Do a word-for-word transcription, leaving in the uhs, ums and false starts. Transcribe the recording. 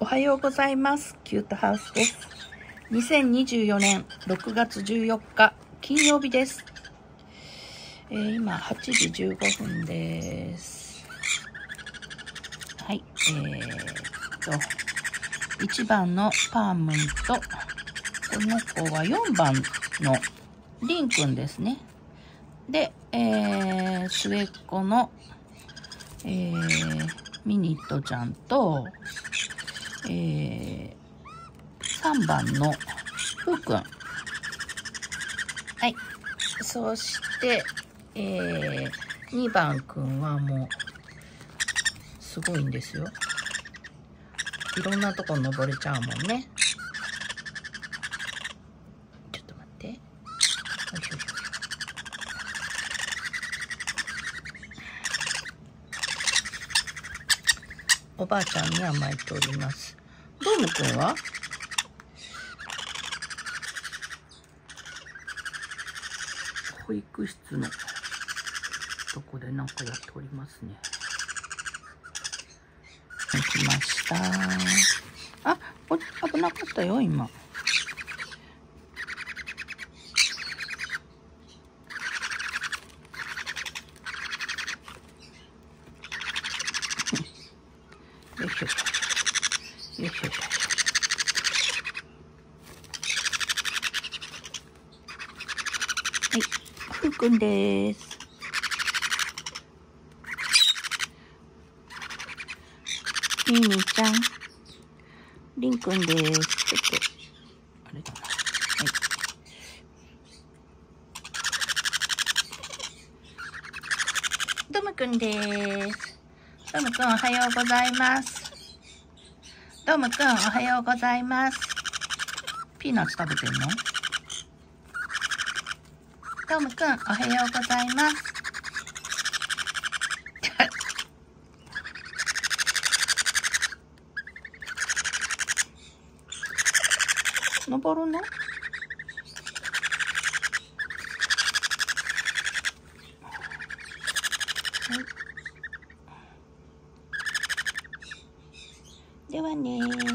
おはようございます。キュートハウスです。にせんにじゅうよねんろくがつじゅうよっか金曜日です。えー、今はちじじゅうごふんです。はい、えー、といちばんのパームンと、この子はよんばんのリンくんですね。で、えー、末っ子の、えー、ミニットちゃんと、えー、さんばんのふうくん。はい。そして、えー、にばんくんはもう、すごいんですよ。いろんなとこ登れちゃうもんね。ちょっと待って。よいしょよいしょ。おばあちゃんに甘えております。ドームくんは保育室のとこでなんかやっておりますね。来ました。あ、これ危なかったよ、今。よいしょ。よいしょよいしょ。はい、ふうくんです。ミミちゃん、りんくんです。ちょっと、あれだな。はい。ドムくんです。ドムくんおはようございます。ドムくんおはようございます。ピーナッツ食べてんの？ドムくんおはようございます。登るの？はい。ではねー。